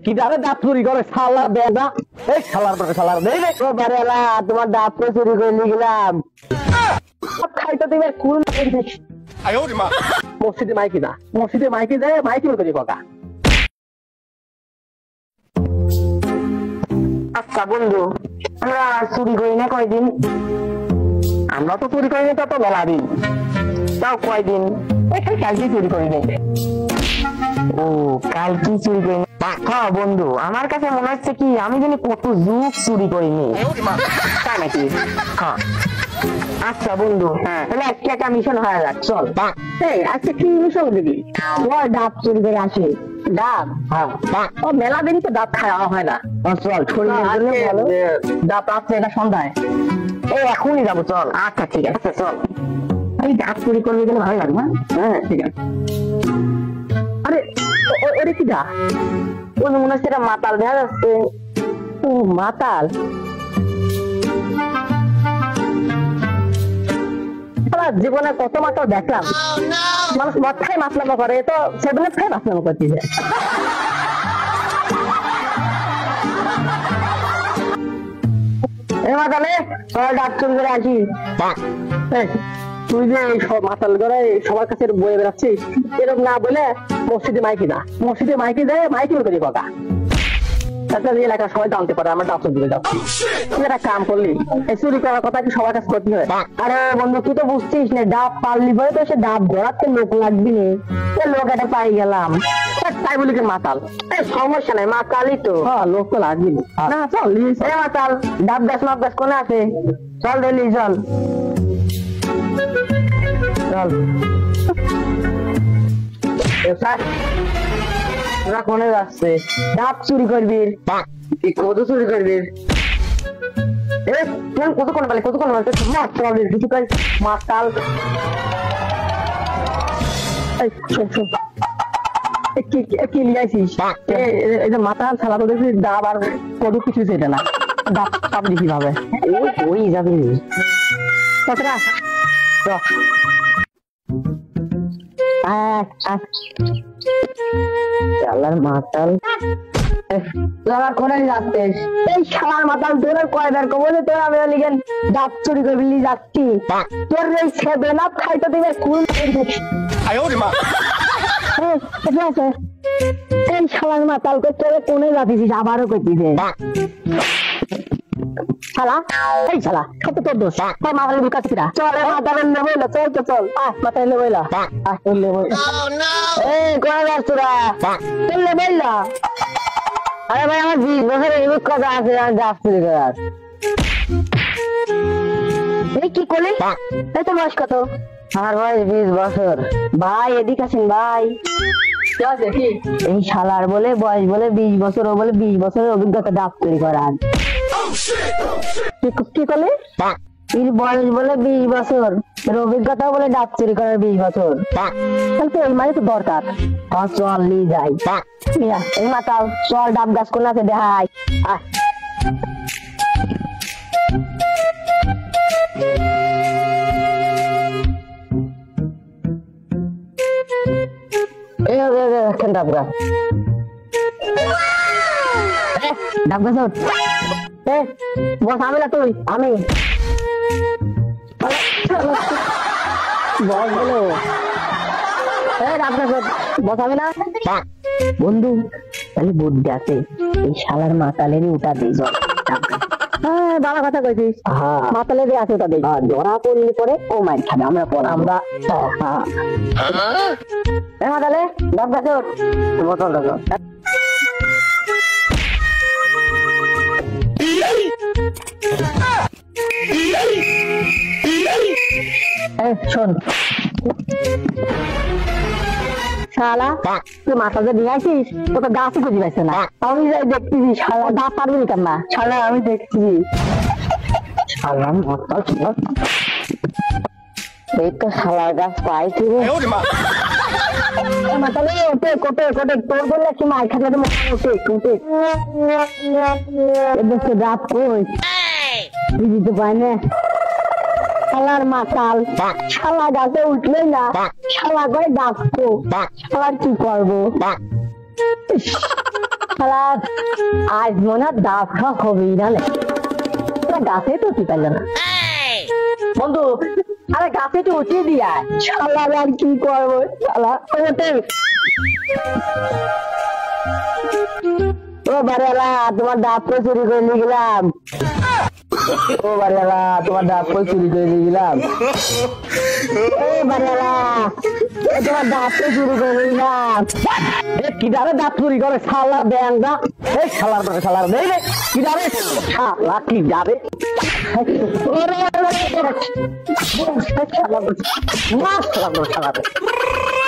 কি জানে দাঁত চুরি করে শালা বেদা এই শালার পরে শালার নেই রে ও বারেলা তোমার দাঁত তো চুরি করে নিয়ে গেলাম সব খাইতে দিবে কুল আয় ওরে মা মসজিদে মাইকি যায় মাইকি করে বকা আচ্ছা বন্ধু আমরা চুরি করি না কয়দিন আমরা তো চুরি করি না তত মেলা দিন তাও কয়দিন কালকে চুরি করি নাই ও কালকে চুরি করি হ্যাঁ বন্ধু আমার কাছে মনে হচ্ছে কি আমি জানি কত যুগ চুরি করিনি তাই নাকি হ্যাঁ আচ্ছা বন্ধু তাহলে আজকে একটা মিশন হয়ে যাক চল আজকে কি মিশন দিবি ওর ডাব চুরি করে আসে ডাব হ্যাঁ ও মেলা দিন তো ডাব খাওয়া হয় না চল ডাব আসছে এটা সন্ধ্যায় এই এখনই যাবো চল আচ্ছা ঠিক আছে চল আমি ডাব চুরি করবি গেলে ভালো লাগবে হ্যাঁ ঠিক আছে আরে ওরে কি দা ও মনে হচ্ছে এটা মাতাল দেখা যাচ্ছে ও মাতাল জীবনে কত মাতাল দেখলাম মানুষ মদ খাই মাতলামো করে তো সেদিনে খাই মাতলামো করতেছে মাতালে সবাই ডাক চুরি করে আসি তুই যে মাতাল করে সবার কাছে বয়ে বেড়াচ্ছিস এরকম না বলে মসজিদে মাইকি যায় মাইকি করি কথা এলাকা সবাই জানতে পারে আমরা ডাব চুরি যাচ্ছি তুই একটা কাম করলি এই চুরি করার কথা কি সবার কাছে করতে হয় আরে বন্ধু তুই তো বুঝছিস না ডাব পারলি পরে তো সে ডাব ধরাতে লোক লাগবি না লোক এটা পাই গেলাম তাই বলি মাতাল সমস্যা নাই মাতালই তো লোক তো লাগবি না চল মাতাল ডাব গাছ মাপ গাছ কোনে আছে চল ডেলি চল চল কোনে যাচ্ছে ডাব চুরি করবি কত চুরি করবি কতক্ষণ বলে কিছু কর মাতাল কি নিয়ে আসিস এই যে মাতাল ছাড়া তো দেখছি ডাব আর কত কিছু সেটা না ডাব পাবলি কিভাবে ওই যাবি কতটা মাতাল এই শালার মাতাল তোর কয়বার কব যে তোর আমি লিখেন ডাব চুরি করবি যাচ্ছি তোর এই সেভেন আপ খাইতে দিবে কুল এই শালার মাতাল তোর কোনে যাচ্ছিস আবারও করতেছে শালা এই শালা কত তোর দোষ মাতাল বুকাচ্ছি না চল মাতালের নেবো চল তো চল মাতাল নেবো এই কোনে যাচ্ছ চল নেবো আরে ভাই আমার 20 বছরের ইউজ কথা আছে আমি ডাব চুরি করার এই কি করলি এই তো বয়স কত আমার বয়স 20 বছর ভাই এদিক আসেন ভাই এই শালার বলে বয়স বলে 20 বছর ও বলে 20 বছরের অভিজ্ঞতা ডাব চুরি করার কি করলি এর বয়স বলে 20 বছর এর অভিজ্ঞতা বলে ডাব চুরি করার 20 বছর তাহলে তো এই মানে তো দরকার চল নিয়ে যাই এই মাতাল চল ডাব গাছ কোন আছে দেখাই ডাব গাছ ডাব গাছ বস আমি না তুই আমি বস বলো বসাবি না বন্ধু তাহলে বুদ্ধি আছে এই শালার মাতালেরই ওটা দিই হ্যাঁ ভালো কথা কইছিস মাতালেরই আছে ওটা দিই ধরা পড়লে পরে ও মাইর খাবে আমরা পরে আমরা মাতালে ডাব গাছ বোতল দেখো শোন শালা তুই মাথা দিয়ে আসিস তো তো গাছই খুঁজে পাইছে না আমি যাই দেখতেছি শালা গাছ পারবি কেন না শালা আমি দেখছি শালা এই তো শালা গাছ পাইছি রে মাতালে ওটে কোটে কোটে তোর বললে কি মার খাতে তো ওটে কোটে এদিকে ডাব কই দিদি তো পাই না শালার মাতাল শালা গাছে উঠলে না শালা করে ডাকবো শালার কি করবো শালা আজ মনে হয় দাঁত খাওয়া হবেই না গাছে তো উঠতে পারলো না বন্ধু আরে গাছে তো উঠিয়ে দিয়া শালা আর কি করবো শালা ও বাড়িওয়ালা তোমার দাঁত করে চুরি করে নিয়ে গেলাম ও বাড়িওয়ালা তোমার দাঁত করে চুরি করে নিয়ে গেলাম বাড়িওয়ালা তোমার দাঁত করে চুরি করে নিয়ে গেলাম কিভাবে দাঁত চুরি করে শালা ব্যাংটা এই শালার করে শালার দেই রে কিভাবে শালা কি যাবে শালা